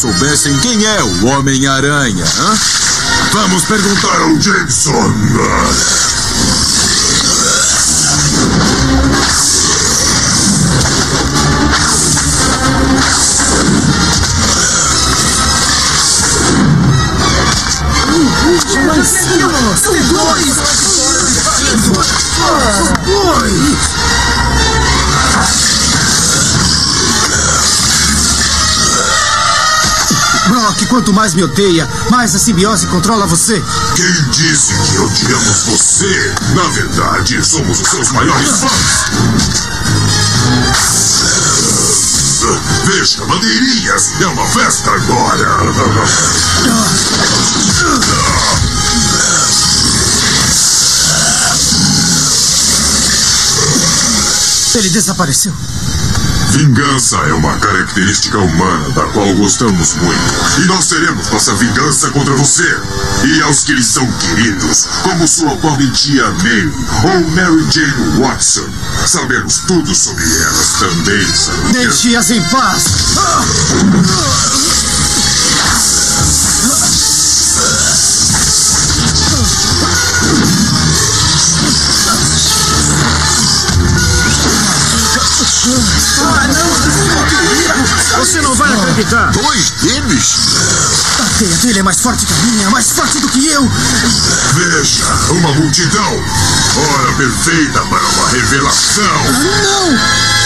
soubessem quem é o Homem-Aranha. Vamos perguntar ao Jameson. Brock, quanto mais me odeia, mais a simbiose controla você. Quem disse que odiamos você? Na verdade, somos os seus maiores fãs. Veja, bandeirinhas, é uma festa agora. Ele desapareceu. Vingança é uma característica humana da qual gostamos muito. E nós teremos nossa vingança contra você. E aos que lhes são queridos, como sua pobre tia May ou Mary Jane Watson. Sabemos tudo sobre elas também, sabe? Deixe-as em paz. Você não vai acreditar. 2 deles? A teia dele é mais forte que a minha, mais forte do que eu. Veja, uma multidão. Hora perfeita para uma revelação. Não!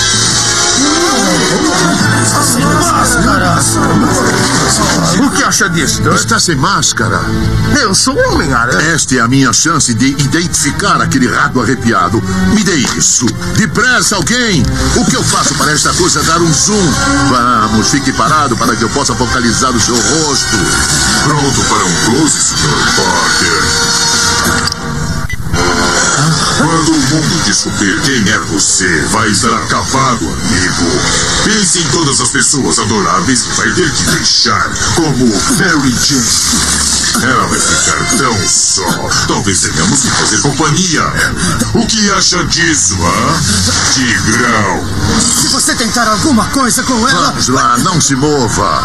O que acha disso? Está sem máscara. Eu sou o Homem-Aranha. Esta é a minha chance de identificar aquele rato arrepiado. Me dê isso. Depressa, alguém. O que eu faço para esta coisa dar um zoom? Vamos, fique parado para que eu possa focalizar o seu rosto. Pronto para um close, Sr. Parker. Quando o mundo descobrir quem é você, vai estar acabado, amigo. Pense em todas as pessoas adoráveis que vai ter que deixar, como Mary Jane. Ela vai ficar tão só. Talvez tenhamos que fazer companhia a ela. O que acha disso, Tigrão? Se você tentar alguma coisa com ela... Vamos lá, não se mova.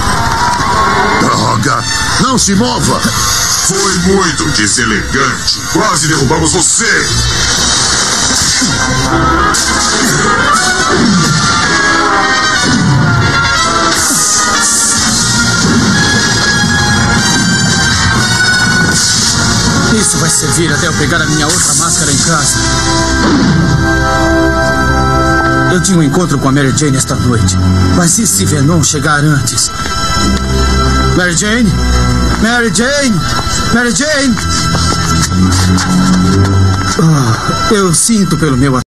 Droga, não se mova. Foi muito deselegante. Quase derrubamos você. Isso vai servir até eu pegar a minha outra máscara em casa. Eu tinha um encontro com a Mary Jane esta noite. Mas e se Venom chegar antes? Mary Jane? Mary Jane? Mary Jane? Eu sinto pelo meu